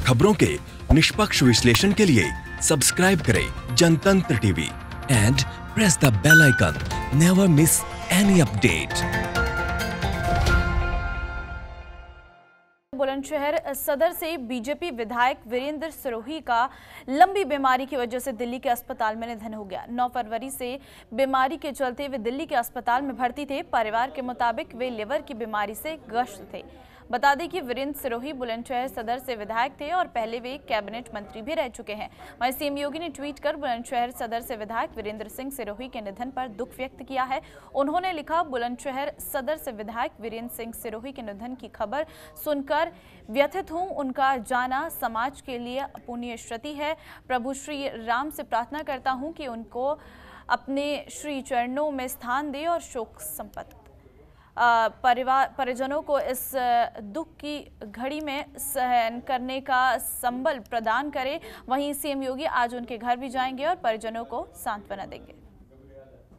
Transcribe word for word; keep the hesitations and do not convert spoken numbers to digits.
खबरों के निष्पक्ष विश्लेषण के लिए सब्सक्राइब करें Jantantra TV and press the bell icon. Never miss any update. Bulandshahr Sadar से बीजेपी विधायक वीरेंद्र सिरोही का लंबी बीमारी की वजह से दिल्ली के अस्पताल में निधन हो गया। नौ फरवरी से बीमारी के चलते वे दिल्ली के अस्पताल में भर्ती थे। परिवार के मुताबिक वे लिवर की बीमारी से ग्रस्त थे। बता दें कि वीरेंद्र सिरोही बुलंदशहर सदर से विधायक थे और पहले वे कैबिनेट मंत्री भी रह चुके हैं। वहीं सीएम योगी ने ट्वीट कर बुलंदशहर सदर से विधायक वीरेंद्र सिंह सिरोही के निधन पर दुख व्यक्त किया है। उन्होंने लिखा, बुलंदशहर सदर से विधायक वीरेंद्र सिंह सिरोही के निधन की खबर सुनकर व्यथित हूं। उनका जाना समाज के लिए अपूर्णीय क्षति है। प्रभु श्री राम से प्रार्थना करता हूं कि उनको अपने श्री चरणों में स्थान दे और शोक संपत्ति परिवार परिजनों को इस दुख की घड़ी में सहन करने का संबल प्रदान करे। वहीं सीएम योगी आज उनके घर भी जाएंगे और परिजनों को सांत्वना देंगे।